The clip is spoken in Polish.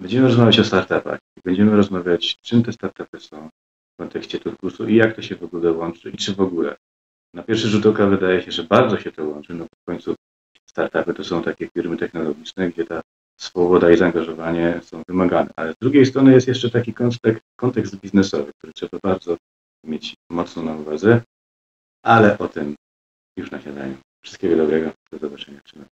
Będziemy rozmawiać o startupach. Będziemy rozmawiać, czym te startupy są w kontekście turkusu i jak to się w ogóle łączy i czy w ogóle. Na pierwszy rzut oka wydaje się, że bardzo się to łączy. No w końcu startupy to są takie firmy technologiczne, gdzie ta swoboda i zaangażowanie są wymagane. Ale z drugiej strony jest jeszcze taki kontekst biznesowy, który trzeba bardzo mieć mocno na uwadze, ale o tym już na śniadaniu. Wszystkiego dobrego. Do zobaczenia.